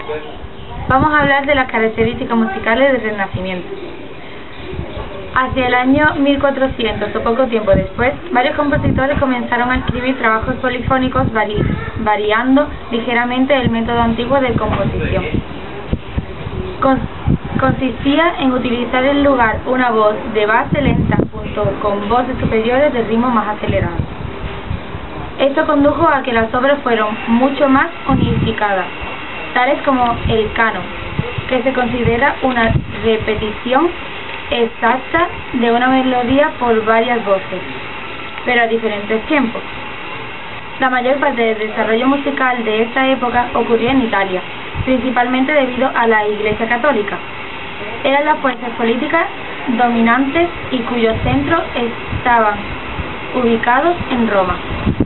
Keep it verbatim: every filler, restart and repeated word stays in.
Vamos a hablar de las características musicales del Renacimiento. Hacia el año mil cuatrocientos o poco tiempo después, varios compositores comenzaron a escribir trabajos polifónicos vari variando ligeramente el método antiguo de composición. Con consistía en utilizar en lugar una voz de base lenta junto con voces superiores de ritmo más acelerado. Esto condujo a que las obras fueran mucho más unificadas, tales como el canon, que se considera una repetición exacta de una melodía por varias voces, pero a diferentes tiempos. La mayor parte del desarrollo musical de esta época ocurrió en Italia, principalmente debido a la Iglesia Católica. Eran las fuerzas políticas dominantes y cuyos centros estaban ubicados en Roma.